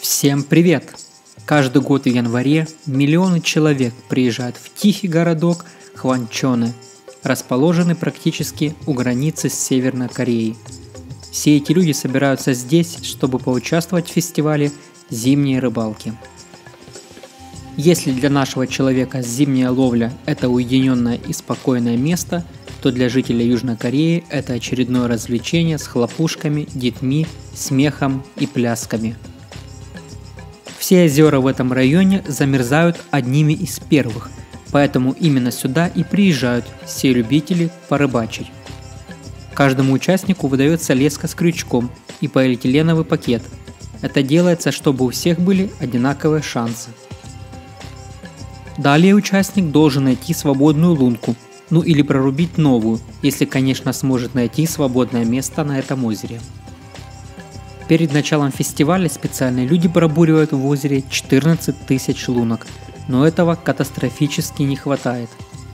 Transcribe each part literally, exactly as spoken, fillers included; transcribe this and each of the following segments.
Всем привет! Каждый год в январе миллионы человек приезжают в тихий городок Хванчоне, расположенный практически у границы с Северной Кореей. Все эти люди собираются здесь, чтобы поучаствовать в фестивале зимней рыбалки. Если для нашего человека зимняя ловля – это уединенное и спокойное место, то для жителей Южной Кореи это очередное развлечение с хлопушками, детьми, смехом и плясками. Все озера в этом районе замерзают одними из первых, поэтому именно сюда и приезжают все любители порыбачить. Каждому участнику выдается леска с крючком и полиэтиленовый пакет. Это делается, чтобы у всех были одинаковые шансы. Далее участник должен найти свободную лунку, ну или прорубить новую, если, конечно, сможет найти свободное место на этом озере. Перед началом фестиваля специальные люди пробуривают в озере четырнадцать тысяч лунок, но этого катастрофически не хватает.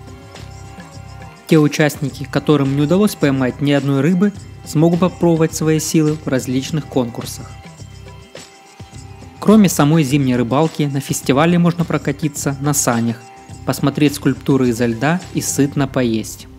Те участники, которым не удалось поймать ни одной рыбы, смогут попробовать свои силы в различных конкурсах. Кроме самой зимней рыбалки, на фестивале можно прокатиться на санях, посмотреть скульптуры изо льда и сытно поесть.